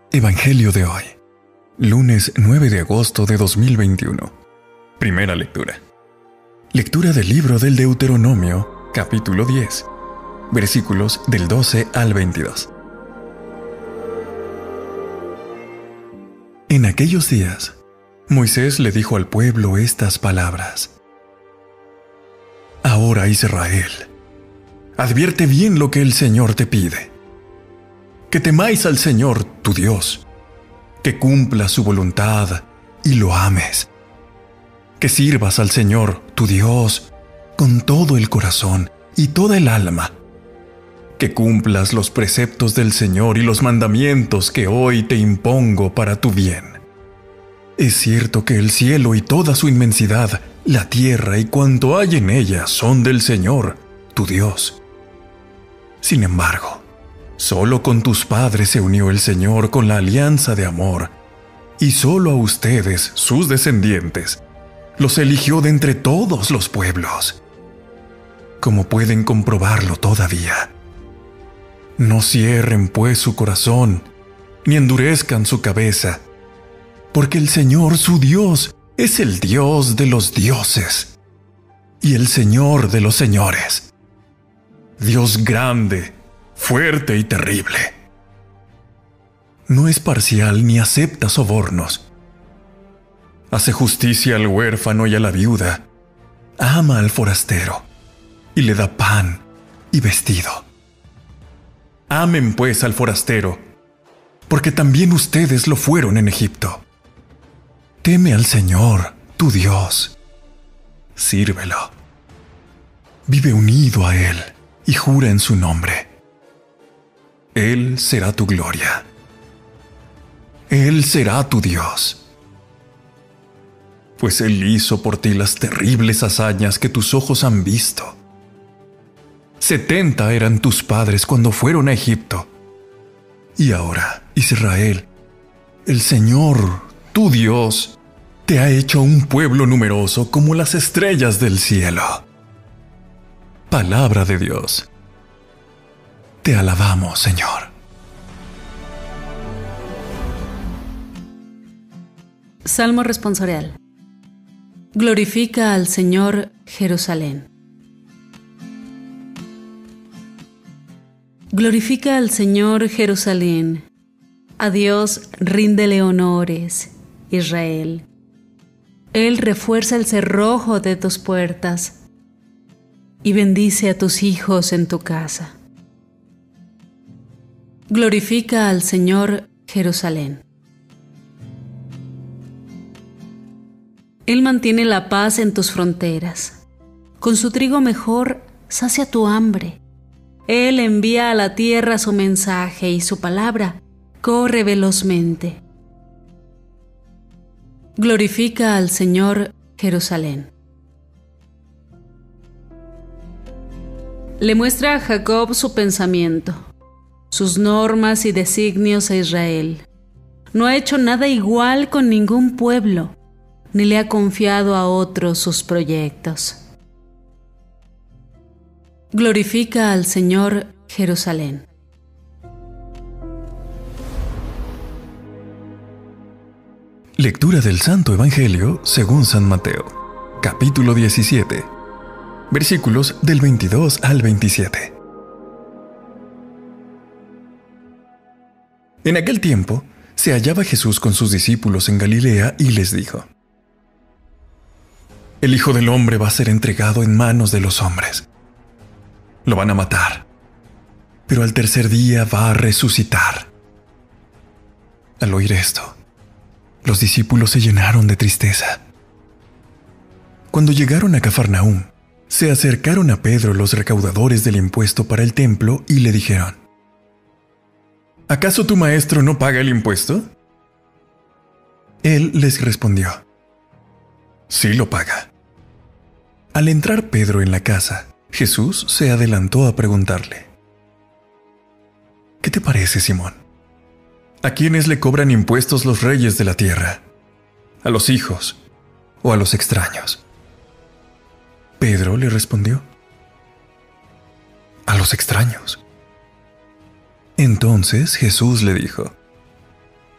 Evangelio de hoy, lunes 9 de agosto de 2021. Primera lectura. Lectura del libro del Deuteronomio, capítulo 10, versículos del 12 al 22. En aquellos días, Moisés le dijo al pueblo estas palabras. Ahora, Israel, advierte bien lo que el Señor te pide. Que temáis al Señor, tu Dios, que cumpla su voluntad y lo ames. Que sirvas al Señor, tu Dios, con todo el corazón y toda el alma. Que cumplas los preceptos del Señor y los mandamientos que hoy te impongo para tu bien. Es cierto que el cielo y toda su inmensidad, la tierra y cuanto hay en ella son del Señor, tu Dios. Sin embargo, solo con tus padres se unió el Señor con la alianza de amor, y solo a ustedes, sus descendientes, los eligió de entre todos los pueblos. Como pueden comprobarlo todavía. No cierren pues su corazón, ni endurezcan su cabeza, porque el Señor su Dios es el Dios de los dioses, y el Señor de los señores. Dios grande, fuerte y terrible. No es parcial ni acepta sobornos. Hace justicia al huérfano y a la viuda. Ama al forastero y le da pan y vestido. Amen pues al forastero, porque también ustedes lo fueron en Egipto. Teme al Señor, tu Dios. Sírvelo. Vive unido a Él y jura en su nombre. Él será tu gloria. Él será tu Dios. Pues Él hizo por ti las terribles hazañas que tus ojos han visto. 70 eran tus padres cuando fueron a Egipto. Y ahora, Israel, el Señor, tu Dios, te ha hecho un pueblo numeroso como las estrellas del cielo. Palabra de Dios. Te alabamos, Señor. Salmo responsorial. Glorifica al Señor, Jerusalén. Glorifica al Señor, Jerusalén. A Dios ríndele honores, Israel. Él refuerza el cerrojo de tus puertas y bendice a tus hijos en tu casa. Glorifica al Señor, Jerusalén. Él mantiene la paz en tus fronteras. Con su trigo mejor sacia tu hambre. Él envía a la tierra su mensaje y su palabra corre velozmente. Glorifica al Señor, Jerusalén. Le muestra a Jacob su pensamiento, sus normas y designios a Israel. No ha hecho nada igual con ningún pueblo, ni le ha confiado a otros sus proyectos. Glorifica al Señor, Jerusalén. Lectura del Santo Evangelio según San Mateo, capítulo 17, versículos del 22 al 27. En aquel tiempo, se hallaba Jesús con sus discípulos en Galilea y les dijo: El Hijo del Hombre va a ser entregado en manos de los hombres. Lo van a matar, pero al tercer día va a resucitar. Al oír esto, los discípulos se llenaron de tristeza. Cuando llegaron a Cafarnaúm, se acercaron a Pedro los recaudadores del impuesto para el templo y le dijeron: ¿Acaso tu maestro no paga el impuesto? Él les respondió: Sí lo paga. Al entrar Pedro en la casa, Jesús se adelantó a preguntarle: ¿Qué te parece, Simón? ¿A quiénes le cobran impuestos los reyes de la tierra? ¿A los hijos o a los extraños? Pedro le respondió: A los extraños. Entonces Jesús le dijo: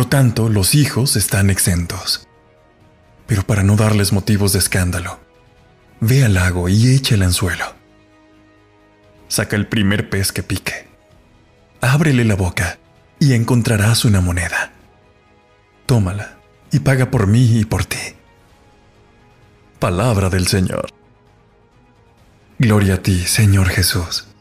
lo tanto, los hijos están exentos. Pero para no darles motivos de escándalo, ve al lago y echa el anzuelo. Saca el primer pez que pique. Ábrele la boca y encontrarás una moneda. Tómala y paga por mí y por ti. Palabra del Señor. Gloria a ti, Señor Jesús.